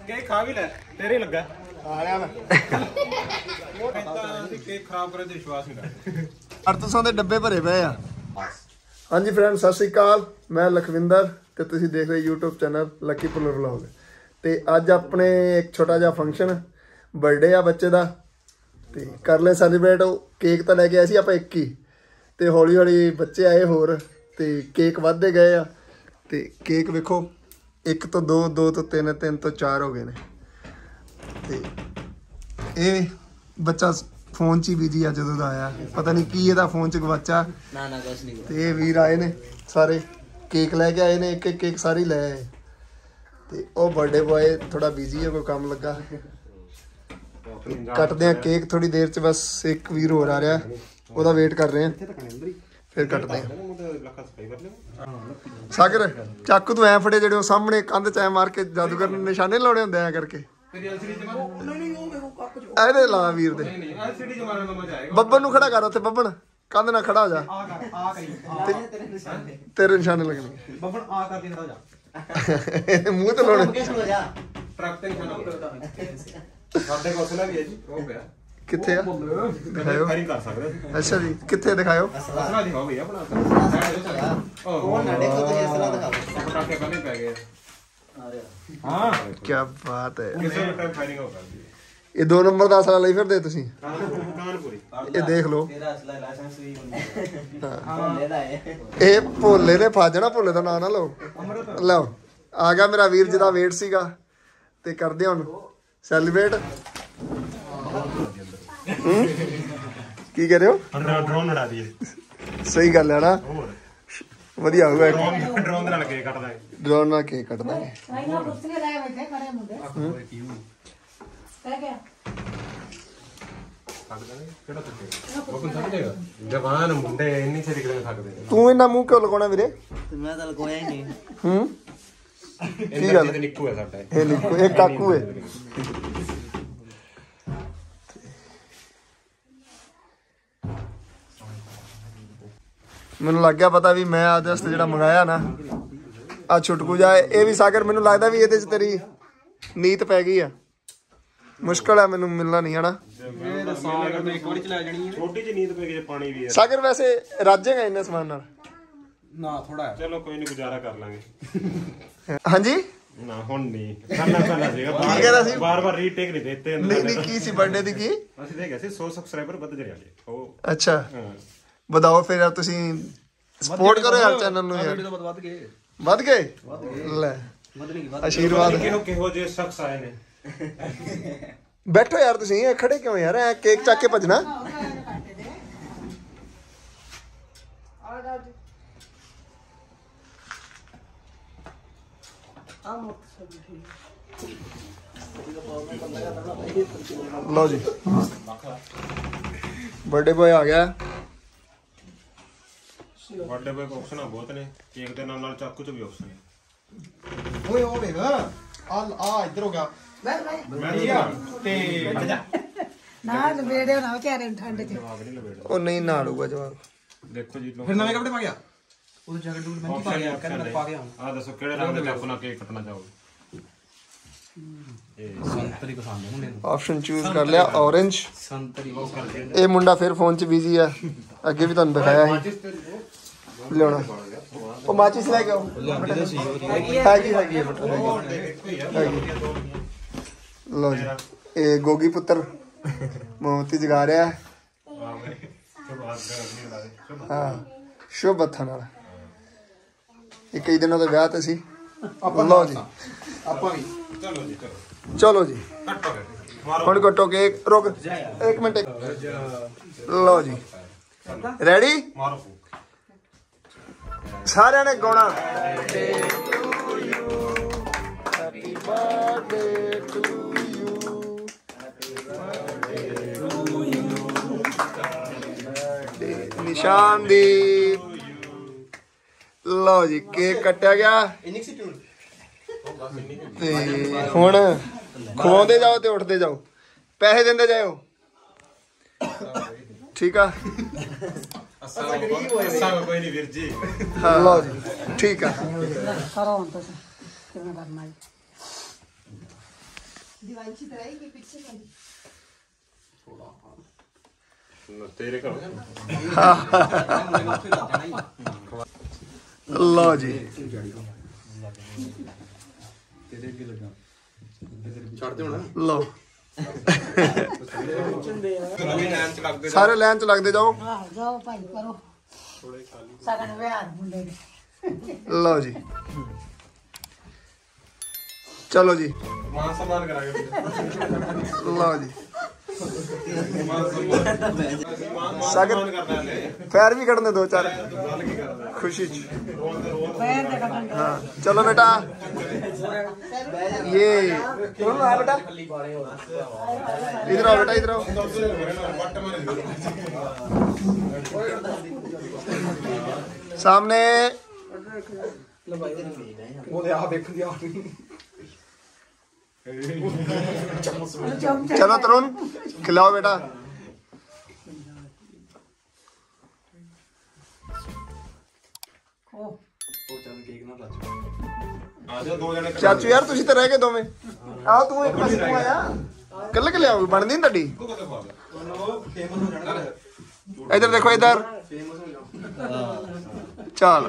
Cake खा भी ले तेरे लगा आ रहा मैं वो कहता है केक खराब करे तो विश्वास नहीं करते 800 ਦੇ ਡੱਬੇ ਭਰੇ ਪਏ ਆ। ਹਾਂਜੀ ਫਰੈਂਡ ਸਤਿ ਸ਼੍ਰੀ ਅਕਾਲ, ਮੈਂ ਲਖਵਿੰਦਰ ਤੇ ਤੁਸੀਂ ਦੇਖ ਰਹੇ YouTube channel Lucky Puller vlog. ਤੇ ਅੱਜ ਆਪਣੇ ਇੱਕ ਛੋਟਾ ਜਿਹਾ ਫੰਕਸ਼ਨ ਬਰਥਡੇ ਆ ਬੱਚੇ ਦਾ ਤੇ ਕਰ ਲੈ ਸੈਲੀਬ੍ਰੇਟ। ਕੇਕ ਤਾਂ ਲੈ ਕੇ ਆਏ ਸੀ ਆਪਾਂ ਇੱਕ ਹੀ ਤੇ ਹੌਲੀ ਹੌਲੀ ਬੱਚੇ ਆਏ ਹੋਰ ਤੇ ਕੇਕ ਵੱਧਦੇ ਗਏ ਆ ਤੇ ਕੇਕ ਵੇਖੋ 1 ਤੋਂ 2 2 ਤੋਂ 3 3 ਤੋਂ 4 ਹੋ ਗਏ ਨੇ। ਤੇ ਇਹ ਬੱਚਾ फोन च ही बिजी आ जो आया, पता नहीं की ਇਹਦਾ फोन च गवाचा ना कुछ नहीं। ते ये वीर आए ने सारे केक लेके आए ने, एक एक केक सारे ले आए ते ओ बर्थडे बॉय थोड़ा बिजी है, कोई काम लगा। कटते हैं केक थोड़ी देर च, बस एक वीर होर आ रहा है ओदा वेट कर रहे हैं फिर कटते हैं। सागर चाकू तू ऐ फड़े जेडे सामने कंध च ऐ मार के जादूगर निशाने लाने होंदे ऐ करके ਇਹਦੇ ਲਾ ਵੀਰ ਦੇ ਬੱਬਨ ਨੂੰ ਖੜਾ ਕਰ ਉੱਥੇ। ਬੱਬਨ ਕੰਧ ਨਾਲ ਖੜਾ ਹੋ ਜਾ, ਤੇਰੇ ਨਿਸ਼ਾਨੇ ਲੱਗਣਗੇ। ਬੱਬਨ ਆ ਕਰਕੇ ਖੜਾ ਹੋ ਜਾ, ਮੂੰਹ ਤੇ ਲਾਉਣੇ ਟਰੱਕ ਤੇ ਨਿਸ਼ਾਨਾ ਸਾਡੇ ਕੋਸਲਾ ਵੀ ਹੈ ਜੀ। ਉਹ ਪਿਆ ਕਿੱਥੇ ਆ ਦਿਖਾਓ, ਫਾਇਰਿੰਗ ਕਰ ਸਕਦੇ। ਅੱਛਾ ਜੀ ਕਿੱਥੇ ਦਿਖਾਓ, ਅਸਲਾ ਦਿਖਾਓ ਭਈ ਆਪਣਾ ਉਹ ਨਾਡੇ ਕੋ ਤੇ ਅਸਲਾ ਦਿਖਾਓ। ਟਰੱਕੇ ਪਹਿਲੇ ਪੈ ਗਏ। हाँ क्या बात है, ये 2 नंबर का असला ਲਈ ਫਿਰਦੇ ਤੁਸੀਂ। ਇਹ ਦੇਖ ਲਓ ਇਹ ਭੋਲੇ ਨੇ ਫਾਜਣਾ, ਭੋਲੇ ਦਾ ਨਾਂ ਨਾ ਲਓ। ਲਓ ਆ ਗਿਆ ਮੇਰਾ ਵੀਰ ਜਿਹਦਾ ਵੇਟ ਸੀਗਾ ਤੇ ਕਰਦੇ ਹੁਣ ਸੈਲੀਬ੍ਰੇਟ। ਕੀ ਕਰ ਰਹੇ ਹੋ? ਡਰੋਨ ਉਡਾ ਦਈਏ। ਸਹੀ ਗੱਲ ਹੈ ਨਾ, ਵਧੀਆ ਹੋਊਗਾ। ਡਰੋਨ ਨਾਲ ਕੇਕ ਕੱਟਦਾ ਹੈ, ਡਰੋਨ ਨਾਲ ਕੇਕ ਕੱਟਦਾ ਹੈ। ਜਵਾਨ ਮੁੰਡੇ ਇੰਨੀ ਛੇਤੀ ਕਿਵੇਂ ਥੱਕਦੇ ਨੇ। ਤੂੰ ਇੰਨਾ ਮੂੰਹ ਕਿਉਂ ਲਗਾਉਣਾ ਵੀਰੇ? ਮੈਂ ਤਾਂ ਲਗਾਇਆ ਹੀ ਨਹੀਂ। ਕੀ ਗੱਲ? ਨਿੱਕੂ ਹੈ ਸਾਡਾ, ਇਹ ਨਿੱਕੂ, ਇਹ ਕਾਕੂ ਹੈ। ਮੈਨੂੰ ਲੱਗ ਗਿਆ ਪਤਾ ਵੀ ਮੈਂ ਆਦੇ ਵਾਸਤੇ ਜਿਹੜਾ ਮੰਗਾਇਆ ਨਾ ਆ ਛੁਟਕੂ ਜਾ, ਇਹ ਵੀ ਸਾਗਰ ਮੈਨੂੰ ਲੱਗਦਾ ਵੀ ਇਹਦੇ ਚ ਤੇਰੀ ਨੀਤ ਪੈ ਗਈ ਆ। ਮੁਸ਼ਕਲ ਹੈ ਮੈਨੂੰ ਮਿਲਣਾ ਨਹੀਂ ਆਣਾ। ਛੋਟੀ ਜਿਹੀ ਨੀਤ ਪੈ ਗਈ, ਪਾਣੀ ਵੀ ਹੈ। ਸਾਗਰ ਵੈਸੇ ਰਾਜੇਗਾ ਇੰਨੇ ਸਮਾਨ ਨਾਲ ਨਾ ਥੋੜਾ, ਚਲੋ ਕੋਈ ਨਹੀਂ ਗੁਜ਼ਾਰਾ ਕਰ ਲਾਂਗੇ। ਹਾਂਜੀ ਨਾ ਹੁਣ ਨਹੀਂ ਕਰਨਾ ਪੈਣਾ ਸੀਗਾ। ਕੀ ਕਹਿ ਰਿਹਾ ਸੀ? ਬਾਰ-ਬਾਰ ਰੀਟੇਕ ਨਹੀਂ ਦਿੱਤੇ। ਨਹੀਂ ਕੀ ਸੀ ਬਰਥਡੇ ਦੀ? ਕੀ ਅਸੀਂ ਦੇਖਿਆ ਸੀ 100 ਸਬਸਕ੍ਰਾਈਬਰ ਵੱਧ ਜਣੇ ਆਲੇ। ਉਹ ਅੱਛਾ ਵਧਾਓ ਫਿਰ ਯਾਰ, ਤੁਸੀਂ ਸਪੋਰਟ ਕਰੋ ਯਾਰ ਚੈਨਲ ਨੂੰ ਯਾਰ। ਵੱਧ ਗਏ ਲੈ ਆਸ਼ੀਰਵਾਦ। ਕਿਹੋ ਜਿਹੇ ਸ਼ਖਸ ਆਏ ਨੇ। ਬੈਠੋ ਯਾਰ ਤੁਸੀਂ, ਇਹ ਖੜੇ ਕਿਉਂ ਯਾਰ? ਐ ਕੇਕ ਚੱਕ ਕੇ ਭੱਜਣਾ। ਲਓ ਜੀ ਬਰਥਡੇ ਬॉय ਆ ਗਿਆ। ਬਰਥਡੇ ਬॉय ਕੋ ਆਪਸ਼ਨਾਂ ਬਹੁਤ ਨੇ, ਕੇਕ ਦੇ ਨਾਲ ਨਾਲ ਚਾਕੂ ਚ ਵੀ ਆਪਸ਼ਨ ਹੈ। ਓਏ ਓ ਵੇਖ ਆ ਇੱਧਰ ਹੋ ਗਿਆ। ਮੈਂ ਤੇ ਨਾ ਲਵੇੜੇ ਨਾ ਵਿਚਾਰੇ ਠੰਡ ਚ। ਉਹ ਨਹੀਂ ਨਾਲੂਗਾ ਜਵਾਬ। ਦੇਖੋ ਜੀ ਫਿਰ ਨਵੇਂ ਕੱਪੜੇ ਪਾ ਗਿਆ, ਉਹ ਜੈਕਟ ਡੂਟ ਮੈਂ ਪਾ ਗਿਆ, ਕਹਿੰਦਾ ਪਾ ਗਿਆ। ਆ ਦੱਸੋ ਕਿਹੜੇ ਰੰਗ ਦੇ ਚਾਕੂ ਨਾਲ ਕੇਕ ਕੱਟਣਾ ਚਾਹੋਗੇ? ਇਹ ਸੰਤਰੀ ਪਸੰਦ ਹੈ ਮੁੰਡੇ ਨੂੰ। ਆਪਸ਼ਨ ਚੂਜ਼ ਕਰ ਲਿਆ ਔਰੇਂਜ ਸੰਤਰੀ। ਇਹ ਮੁੰਡਾ ਫਿਰ ਫੋਨ 'ਚ ਬਿਜ਼ੀ ਆ, ਅੱਗੇ ਵੀ ਤੁਹਾਨੂੰ ਦਿਖਾਇਆ ਸੀ। ਲਿਆਉਣਾ ਉਹ ਮਾਚਿਸ ਲੈ ਕੇ ਆਓ। ਹੈਗੀ ਲਓ ਜੀ ਇਹ ਗੋਗੀ ਪੁੱਤਰ ਮੋਮਬੱਤੀ ਜਗਾ ਰਿਹਾ। ਹਾਂ ਸ਼ੁਭ ਹੱਥਾਂ ਨਾਲ। ਇਹ ਕਈ ਦਿਨਾਂ ਤੋਂ ਵਿਆਹ ਤੇ ਸੀ। ਲਓ ਜੀ ਆਪਾਂ ਵੀ ਚਲੋ ਜੀ ਹੁਣ ਕੱਟੋ ਕੇਕ। ਰੁਕ 1 ਮਿੰਟ। ਲਓ ਜੀ ਰੈਡੀ? ਸਾਰਿਆਂ ਨੇ ਗਾਉਣਾ happy birthday to you, Nishandeep. ਲਓ ਜੀ ਕੇਕ ਕੱਟਿਆ ਗਿਆ ਤੇ ਹੁਣ ਖਵਾਉਂਦੇ ਜਾਓ ਤੇ ਉੱਠਦੇ ਜਾਓ, ਪੈਸੇ ਦਿੰਦੇ ਜਾਓ। ਠੀਕ ਆ ਕੋਈ ਨਹੀਂ ਵੀਰ ਜੀ। ਹਾਂ ਲਓ ਜੀ ਠੀਕ ਆ। दिवांशी तो रहेगी पीछे वाली तेरे करो लो जी लो सारे लाइन च लगते जाओ जाओ भाई करो सगन विहार मुंडे ने लो जी चलो जी मान सम्मान करांगे लो जी सगन करना है पैर भी कटने दो चार खुशी पैर दे कटन हाँ चलो बेटा ये कौन आया बेटा इधर आओ बेटा इधर आओ सामने चलो तरुण खिलाओ बेटा चाचू यार तुसी तो रह गए दोवें आओ तू एक पासे तू आया कल के लियाओ बनदी तड़ी इधर देखो इधर चल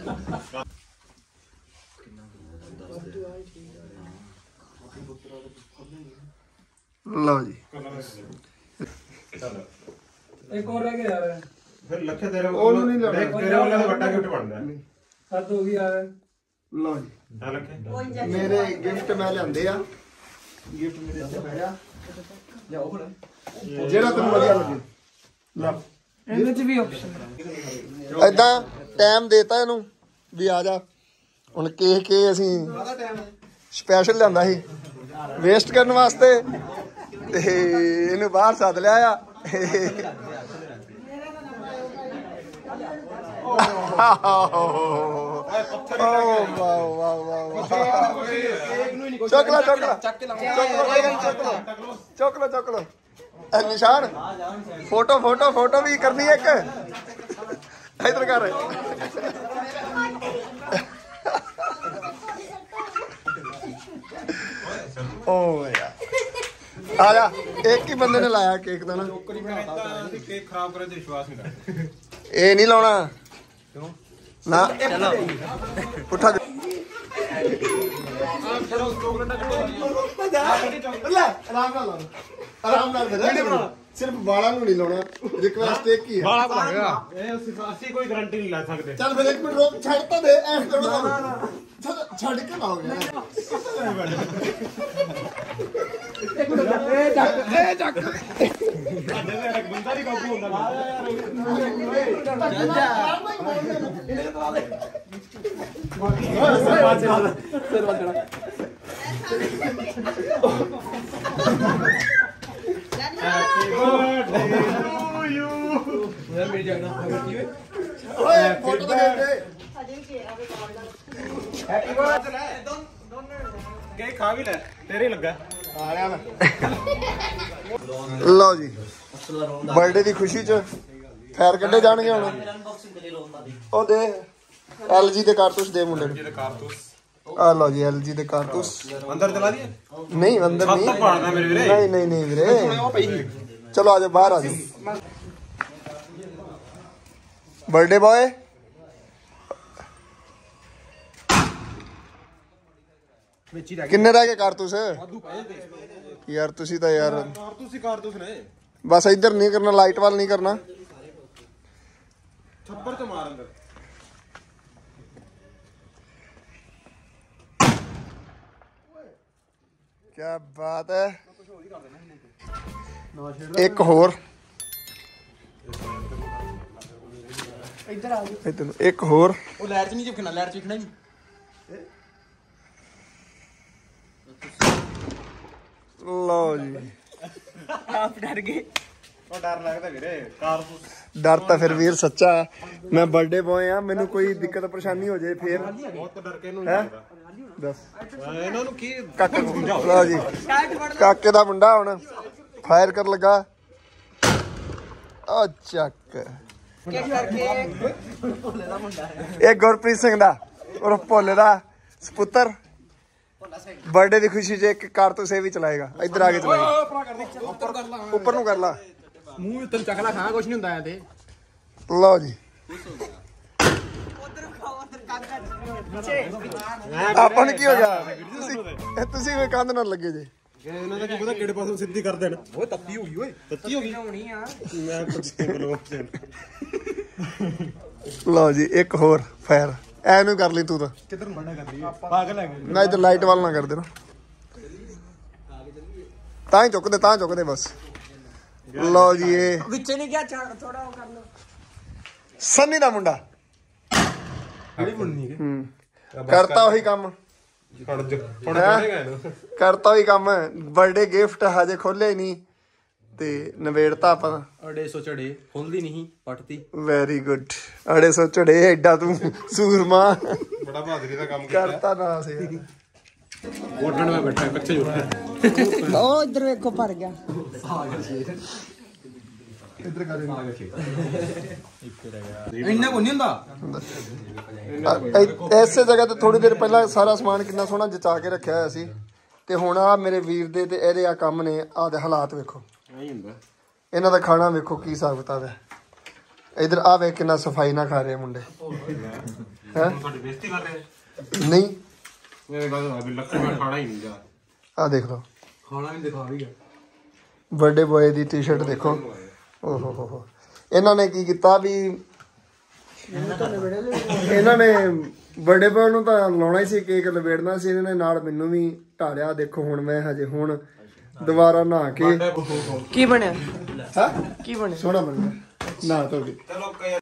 लो जी एक और रह गया यार फिर लखे तेरे ਉਹਨੂੰ ਨਹੀਂ ਲੈਣਾ। तेरे वाला तो बड़ा गिफ्ट बनना है हद हो गई यार लो जी हां लखे मेरे गिफ्ट मैं लियांदे आ गिफ्ट मेरे ਇੱਥੇ ਪਿਆ ਜਿਹੜਾ ਤੈਨੂੰ ਵਧੀਆ ਲੱਗੇ ਲਾ ਇਹਦੇ ਚ ਵੀ ਆਪਸ਼ਨ ਏਦਾਂ ਟਾਈਮ ਦੇਤਾ ਇਹਨੂੰ ਵੀ ਆ ਜਾ ਹੁਣ ਕੇ ਅਸੀਂ ਸਪੈਸ਼ਲ ਲਿਆਂਦਾ ਸੀ ਵੇਸਟ ਕਰਨ ਵਾਸਤੇ ਤੇ ਇਹਨੂੰ ਬਾਹਰ ਸੱਦ ਲਿਆ ਆ ਚੋਕਲਾ ਨਿਸ਼ਾਨ ਫੋਟੋ ਵੀ ਕਰਨੀ ਇੱਕ ਇਧਰ ਕਰ ਓ ਯਾਰ ਆ ਜਾ ਇੱਕ ਹੀ ਬੰਦੇ ਨੇ ਲਾਇਆ ਕੇਕ ਦਾ ਨਾ केक खराब करे तो विश्वास नहीं करते ਇਹ ਨਹੀਂ ਲਾਉਣਾ ਨਾ ਚਲੋ ਪੁੱਠਾ ਲੈ ਆਰਾਮ ਨਾਲ ਦੇ ਸਿਰਫ ਬਾਲਾਂ ਨੂੰ ਨਹੀਂ ਲਾਉਣਾ ਰਿਕਵੈਸਟ ਇੱਕ ਹੀ ਹੈ बाला बनाएगा ਅਸੀਂ ਕੋਈ ਗਾਰੰਟੀ ਨਹੀਂ ਲੈ ਸਕਦੇ ਚੱਲ ਫਿਰ ਇੱਕ ਮਿੰਟ ਰੋਕ ਛੱਡ ਤਾਂ ਦੇ ਐਸ ਕਰੋ ਛੱਡ ਕੇ ਲਾਓਗੇ ਬੰਦਾ ਨਹੀਂ ਕਾਬੂ ਹੁੰਦਾ ਓਏ ਫੋਟੋ ਤਾਂ ਦੇ केक खा भी ले तेरे ही लगा ਲਓ ਜੀ ਬਰਥਡੇ ਦੀ ਖੁਸ਼ੀ ਚ ਫੈਰ ਕੱਢੇ ਜਾਣਗੇ ਹੁਣ ਉਹ ਦੇ LG ਦੇ ਕਾਰਤੂਸ ਦੇ ਮੁੰਡੇ ਨੂੰ कारतूस ਆ ਲਓ ਜੀ LG ਦੇ ਕਾਰਤੂਸ अंदर चला दिए ਨਹੀਂ ਅੰਦਰ छत ਨਹੀਂ तो पहाड़ना मेरे वीरे ਨਹੀਂ ਵੀਰੇ ਚਲੋ ਆ ਜਾਓ ਬਾਹਰ ਆ ਜਾਓ ਬਰਥਡੇ ਬॉय ਕਿੰਨੇ ਰਹਿ ਗਏ ਕਾਰਤੂਸ ਯਾਰ ਤੁਸੀਂ ਤਾਂ ਯਾਰ कारतूस ने ਬਸ ਇੱਧਰ ਨਹੀਂ ਕਰਨਾ ਲਾਈਟ ਵੱਲ ਨਹੀਂ ਕਰਨਾ छप्पर तो मार अंदर ਕੀ ਬਾਤ ਹੈ ਇੱਕ ਹੋਰ ਇੱਧਰ ਆ ਜਾਓ ਇੱਧਰ ਨੂੰ ਇੱਕ ਹੋਰ ਉਹ ਲਾਈਟ ਚ ਨਹੀਂ ਚਿਪਕਣਾ ਲਾਈਟ ਚ ਵਿਖਣਾ ਨਹੀਂ ਲਓ ਜੀ ਆਪ ਡਰ ਗਏ ਉਹ ਡਰ ਲੱਗਦਾ ਵੀਰੇ कारतूस ਡਰ ਤਾਂ ਫਿਰ ਵੀਰ ਸੱਚਾ ਮੈਂ ਬਰਥਡੇ ਬॉय ਆ ਮੈਨੂੰ ਕੋਈ ਦਿੱਕਤ ਪਰੇਸ਼ਾਨੀ ਹੋ ਜਾਏ ਫੇਰ ਬਹੁਤ ਡਰ ਕੇ ਇਹਨੂੰ ਹੈਂ? ਨਹੀਂ ਲੱਗਦਾ ਦੱਸ ਇਹਨਾਂ ਨੂੰ ਕੀ ਕਾਕੇ ਲਓ ਜੀ ਕਾਕੇ ਦਾ ਮੁੰਡਾ ਹੁਣ ਫਾਇਰ ਕਰ ਲੱਗਾ ਆ ਚੱਕ ਇਹ ਗੁਰਪ੍ਰੀਤ ਸਿੰਘ ਦਾ ਔਰ ਭੋਲੇ ਦਾ ਸਪੁੱਤਰ बर्थडे की खुशी च एक कारतूस भी चलाएगा। इधर आगे चलाएगा, ऊपर नु कर ला ਮੂੰਹ ਤੈਨੂੰ ਚੱਕਲਾ ਖਾਣਾ ਕੁਛ ਨਹੀਂ ਹੁੰਦਾ ਐ ਤੇ लो जी। ਆਪਾਂ ਨੂੰ ਕੀ ਹੋ ਗਿਆ? ਤੁਸੀਂ ਕੋਈ ਕੰਧ ਨਾਲ ਲੱਗੇ ਜੇ। ਇਹਨਾਂ ਦਾ ਕੀ ਪਤਾ ਕਿਹੜੇ ਪਾਸੋਂ ਸਿੱਧੀ ਕਰ ਦੇਣ। ਓਏ ਤੱਤੀ ਹੋ ਗਈ, ਓਏ ਤੱਤੀ ਹੋ ਗਈ ਹੋਣੀ ਆ। ਮੈਂ ਕੁਝ ਲਓ ਜੀ ਇੱਕ ਹੋਰ ਫਾਇਰ ਐਨੂੰ ਕਰ ਲਈ ਤੂੰ ਤਾਂ। ਕਿੱਧਰ ਨੂੰ ਬਣਾ ਕਰਦੀ ਪਾਗਲ ਹੈ ਨਾ ਇਧਰ ਲਾਈਟ ਵਾਲ ਨਾ ਕਰ ਦੇਣਾ, ਤਾਂ ਹੀ ਚੁੱਕਦੇ ਬਸ। ਲਓ ਜੀ ਇਹ ਵਿੱਚੇ ਨਹੀਂ ਗਿਆ ਥੋੜਾ ਉਹ ਕਰ ਲਓ। ਸੰਨੀ ਦਾ ਮੁੰਡਾ ਕਿਹੜੀ ਬੁਣਨੀ ਹੈ ਕਰਤਾ ਉਹੀ ਕੰਮ, ਫੜ ਜਾਏਗਾ ਇਹਨੂੰ। ਕਰਤਾ ਉਹੀ ਕੰਮ। ਬਰਥਡੇ ਗਿਫਟ ਹਜੇ ਖੋਲੇ ਹੀ ਨਹੀਂ ਤੇ ਨਵੇੜਤਾ ਆਪਾਂ। ਅੜੇ ਸੋ ਚੜੇ ਖੁੱਲਦੀ ਨਹੀਂ ਪਟਤੀ। Very good. ਅੜੇ ਸੋ ਝੜੇ ਐਡਾ ਤੂੰ ਸੂਰਮਾ ਬੜਾ ਬਹਾਦਰੀ ਦਾ ਕੰਮ ਕੀਤਾ। ਕਰਤਾ ਨਾ ਸੀ ਉੱਠਣ ਮੈਂ ਬੈਠਾ ਕੱਚੇ ਜੁੜ। ਉਹ ਇੱਧਰ ਵੇਖੋ ਭਰ ਗਿਆ। ਇੱਧਰ ਕਰ ਇੰਨਾ ਕੋ ਨਹੀਂ ਹੁੰਦਾ। ਐਸੇ ਜਗ੍ਹਾ ਤੇ ਥੋੜੀ ਦੇਰ ਪਹਿਲਾਂ ਸਾਰਾ ਸਮਾਨ ਕਿੰਨਾ ਸੋਹਣਾ ਜਚਾ ਕੇ ਰੱਖਿਆ ਹੋਇਆ ਸੀ ਤੇ ਹੁਣ ਆ ਮੇਰੇ ਵੀਰ ਦੇ ਤੇ ਇਹਦੇ ਆ ਕੰਮ ਨੇ। ਆਹ ਦੇ ਹਾਲਾਤ ਵੇਖੋ, ਇਹਨਾਂ ਦਾ ਖਾਣਾ ਵੇਖੋ ਕੀ ਹਿਸਾਬ ਕਿਤਾਬ ਹੈ। ਇਧਰ ਆ ਵੇਖ ਕਿੰਨਾ ਸਫਾਈ ਨਾਲ ਖਾ ਰਹੇ ਮੁੰਡੇ ਹੈ। ਤੁਹਾਡੀ ਬੇਇੱਜ਼ਤੀ ਕਰ ਰਹੇ ਨਹੀਂ ਇਹ ਗੱਲ ਅਭੀ ਲੱਕੜ ਮੈਂ ਖਾਣਾ ਹੀ ਨਹੀਂ ਜਾ। ਆ ਦੇਖ ਲਓ ਖਾਣਾ ਵੀ ਦਿਖਾ ਵੀ ਗਿਆ। ਬਰਥਡੇ ਬॉय ਦੀ ਟੀ-ਸ਼ਰਟ ਦੇਖੋ। ਓਹ ਹੋ ਇਹਨਾਂ ਨੇ ਕੀ ਕੀਤਾ ਵੀ ਇਹਨਾਂ ਨੇ ਬਰਥਡੇ ਬॉय ਨੂੰ ਤਾਂ ਲਾਉਣਾ ਹੀ ਸੀ, ਕੇਕ ਲਵੇੜਨਾ ਸੀ। ਇਹਨਾਂ ਨੇ ਨਾਲ ਮੈਨੂੰ ਵੀ ਢਾਲਿਆ। ਦੇਖੋ ਹੁਣ ਮੈਂ ਹਜੇ ਹੁਣ ਦੁਬਾਰਾ ਨਹਾ ਕੇ ਕੀ ਬਣਿਆ? ਹਾਂ ਕੀ ਬਣਿਆ? ਸੋਹਣਾ ਬਣ ਗਿਆ ਨਾ ਤੁਹਾਡੀ। ਚਲੋ